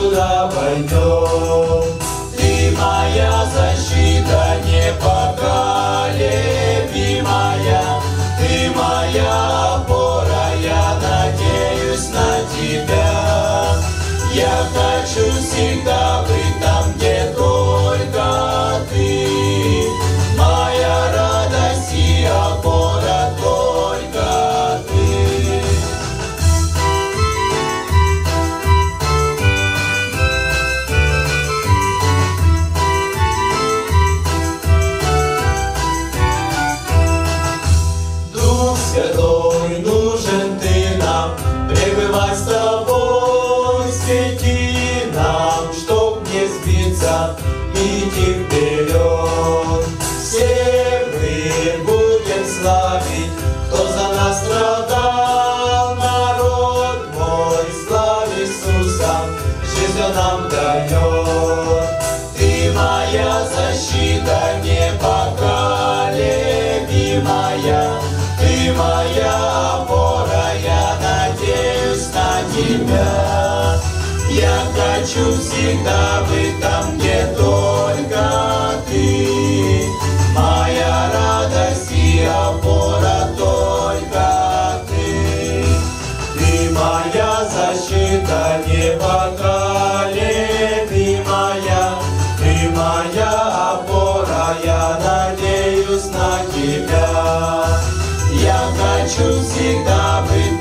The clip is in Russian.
туда пойдем. Ты моя защита непоколебимая, ты моя опора, я надеюсь на тебя. Я хочу всегда быть там, где только ты. Моя радость и опора только ты. Дух Святой, нужен ты нам, пребывай с тобой, свети нам, чтоб не сбиться, идти вперед. Все мы будем славить, кто за нас страдал, народ мой, славь Иисуса, жизнь Он нам дает. Ты моя защита непоколебимая, ты моя опора, я надеюсь на тебя. Я хочу всегда быть там, где только ты. Моя радость и опора только ты. Ты моя защита непоколебимая, ты моя опора, я надеюсь на тебя. Я хочу всегда быть